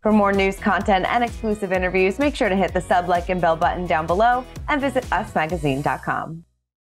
For more news, content, and exclusive interviews, make sure to hit the sub, like, and bell button down below and visit usmagazine.com.